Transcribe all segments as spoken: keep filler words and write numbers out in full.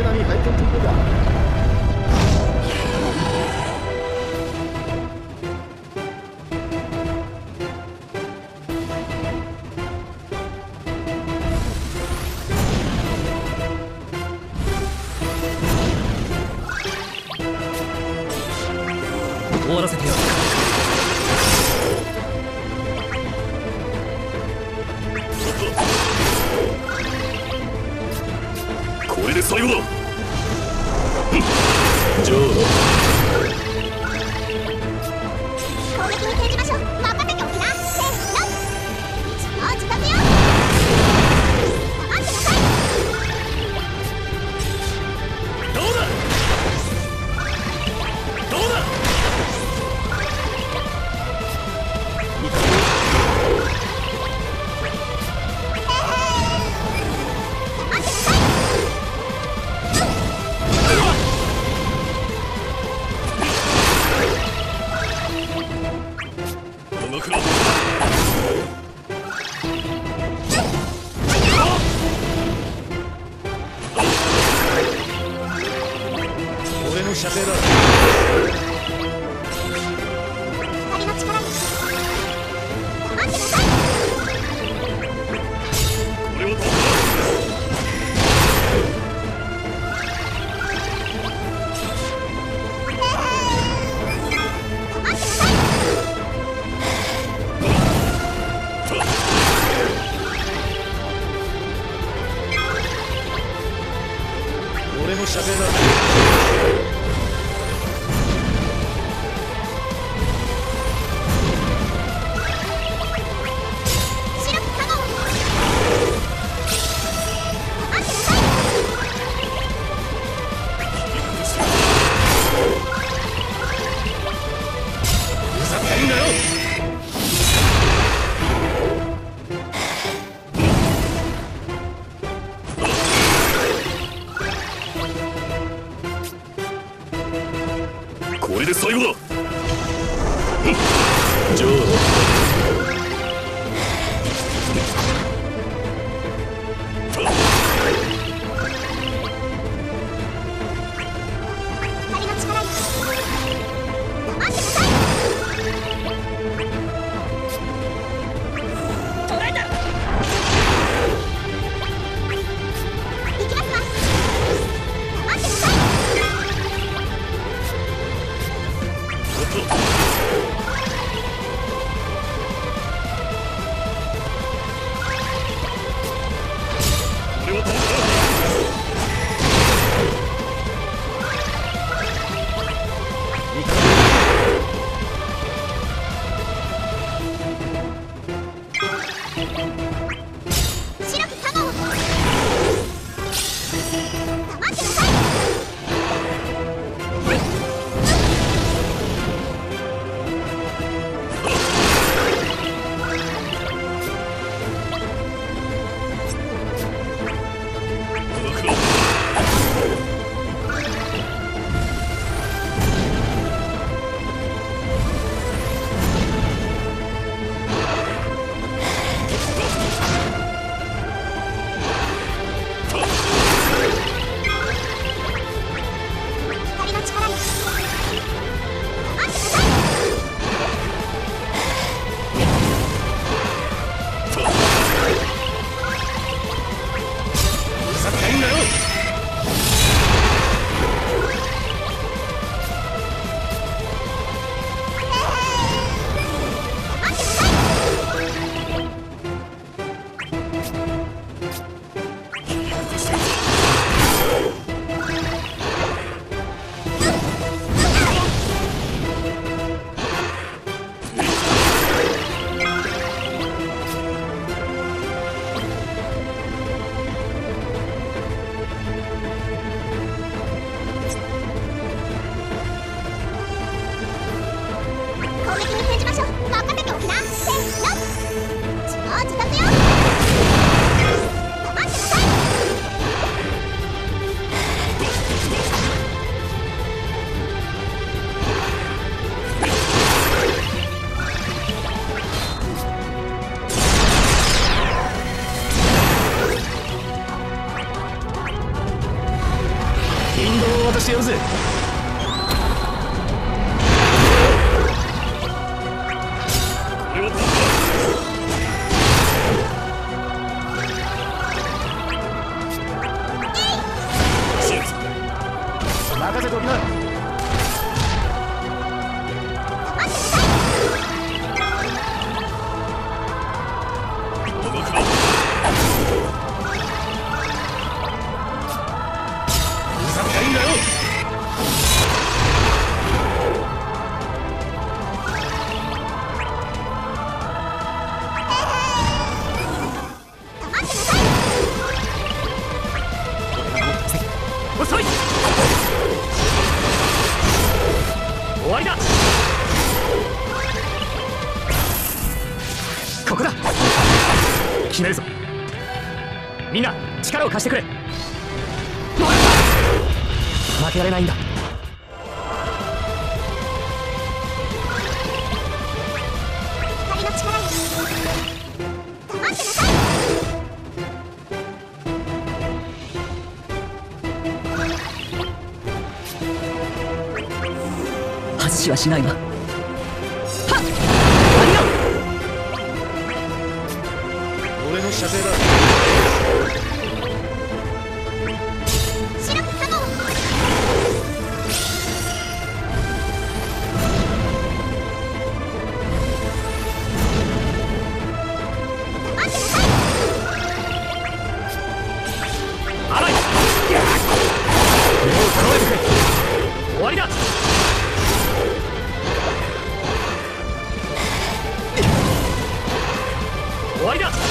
ちらに拝見というか。 終わらせてやる。 これで最後だ。じゃあ攻撃に転じましょう。任せておきな。せーの、チャージだぜよ。待ってなさい。 どうだどうだ。 俺の射程だ。 光の力に待ってなさい。 これをどうだ。 俺の射程だ。 これで最後だ。じゃあ光の力に待ってなさい。捕らえた。行きますわ。待ってなさい。 引導を渡してやるぜ。 これはどうだ。 任せておきな。 遅い。終わりだ。 ここだ。決めるぞ。みんな力を貸してくれ。負けられないんだ。 光の力よ。黙ってなさい。 外しはしないわ。はっ、俺の射程だ。 白く卵。待ってなさい。 荒い。 目を捉えてくれ。 終わりだ。終わりだ。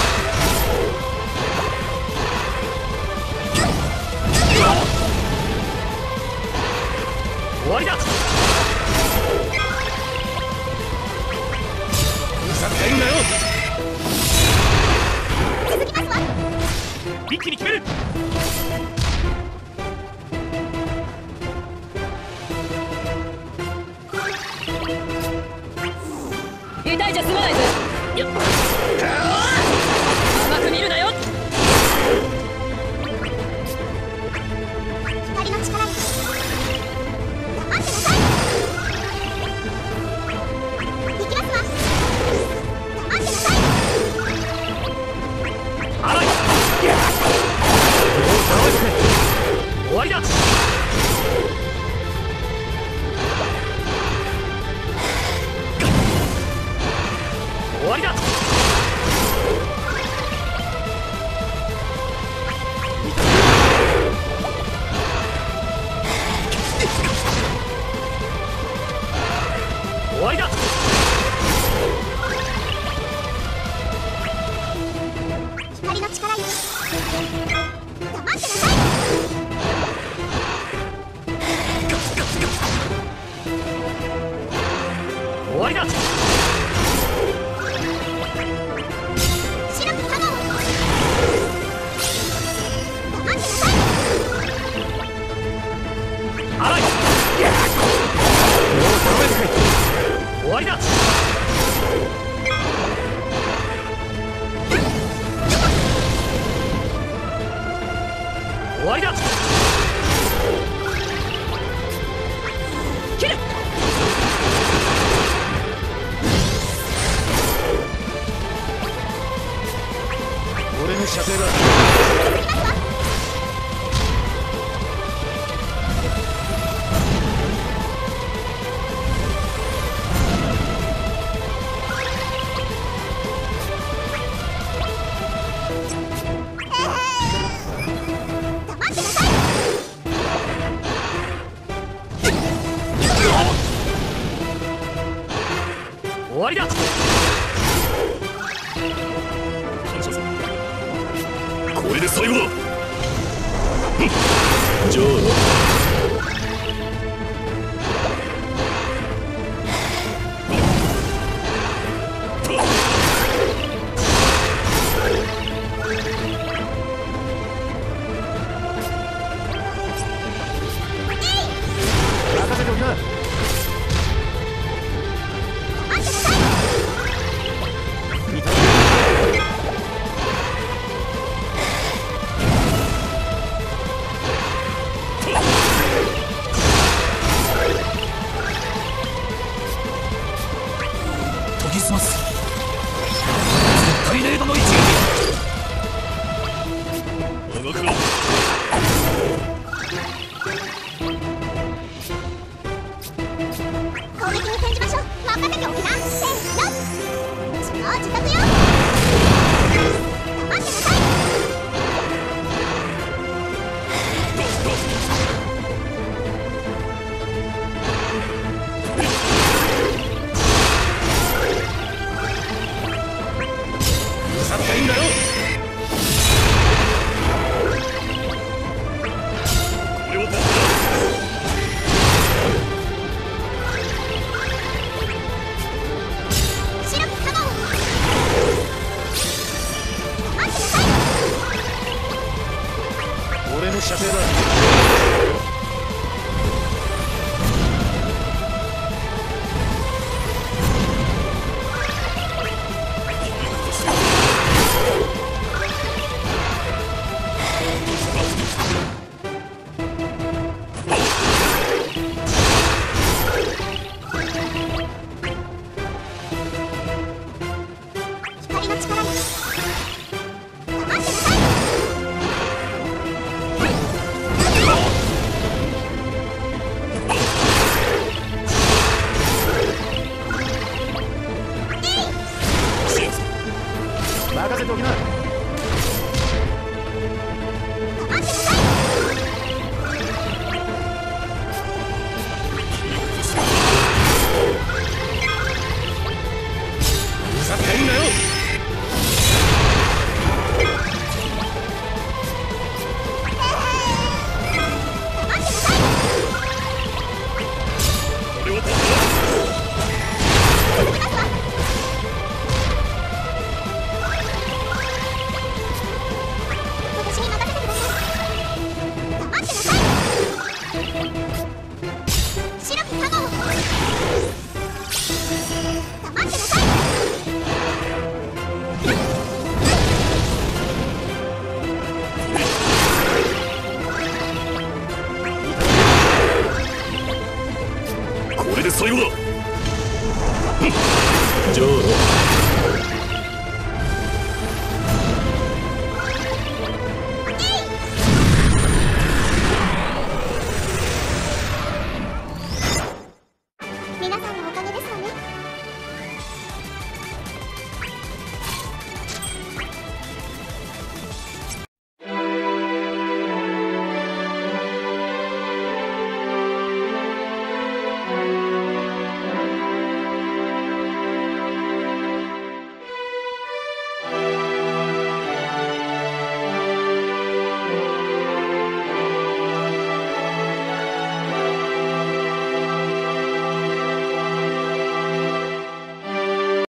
終わりだ。 さってんだよ。 続きますわ。 一気に決める。 痛いじゃ済まないぜ。よっ、甘く見るなよ。 光の力よ。黙ってなさい。行きますわ。黙ってなさい。 荒い。終わりだ。終わりだ。終わりだ。 光の力よ。黙ってなさい。 終わりだ。 白く卵。黙ってなさい。 荒い。 目を捉えてくれ。 終わりだ。終わりだ。 切る。 俺の射程だ。 黙ってなさい。 終わりだ。これで最後だ。じゃあ任せておきな。 待ってなさい。 と射程だ。 光の力に黙ってなさい。 任せておきな。 黙ってなさい。 ふざけんなよ。 黙ってなさい。 俺を取っ飛び出すわ。私に任せてください。黙ってなさい。白き卵。黙ってなさい。 これで最後だ。じゃあな。